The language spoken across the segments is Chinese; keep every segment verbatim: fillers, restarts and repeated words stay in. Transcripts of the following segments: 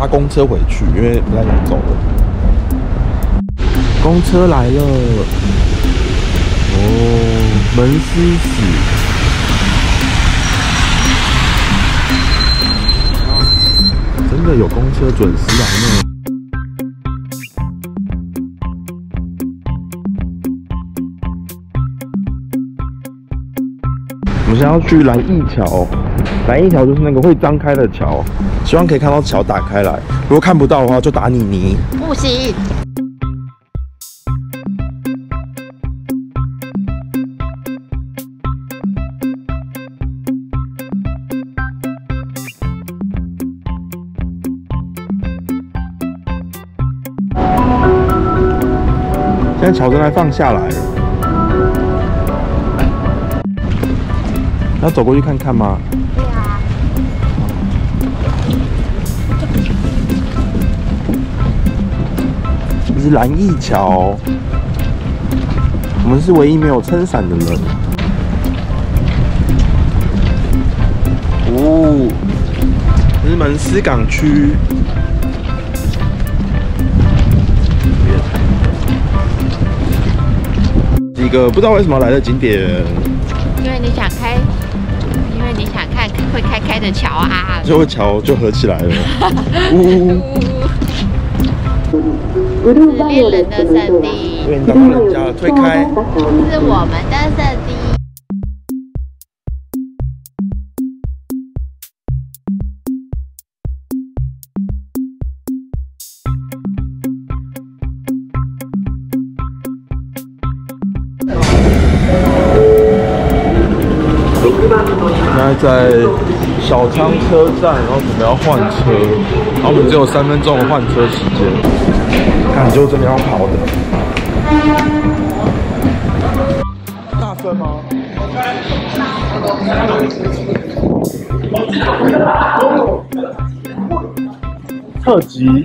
搭公车回去，因为不太想走了。公车来了，哦，门司死。真的有公车准时来呢。我们现在要去蓝驿桥，蓝驿桥就是那个会张开的桥，希望可以看到桥打开来。如果看不到的话，就打你泥。 不行。 现在桥正在放下来了。要走过去看看吗？ 对啊。 这是蓝驿桥，我们是唯一没有撑伞的人。哦，这是门司港区。几个不知道为什么来的景点。 因为你想开，因为你想看会开开的桥啊， 最后桥就合起来了。呜， 是恋人的圣地， 对，你打到人家了，推开， 是我们的圣地。 现在在小仓车站，然后准备要换车，然后我们只有三分钟的换车时间，看就真的要跑的。大分吗？特级。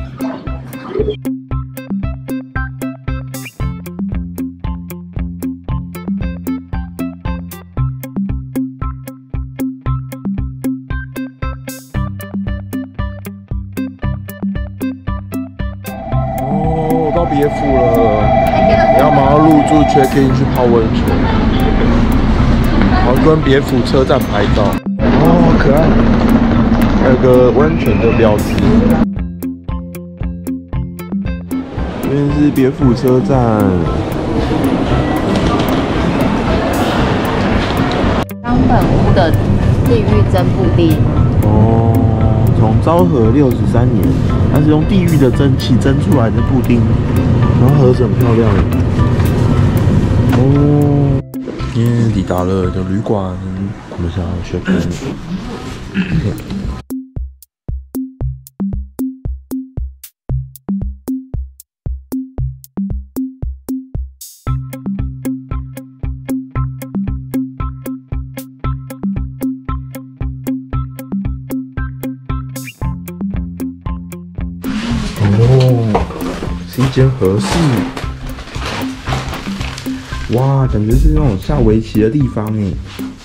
到别府了，然后马上入住 check in 去泡温泉，然后跟别府车站拍照，哦，好可爱，还有个温泉的标志。这边是别府车站。 冈本屋的地狱真布丁。哦。 从昭和六十三年，它是用地狱的蒸汽蒸出来的布丁，然后盒子很漂亮。哦，今天抵达了的旅馆，我们想要check in。哦，是一间和室。哇，感觉是那种下围棋的地方哎。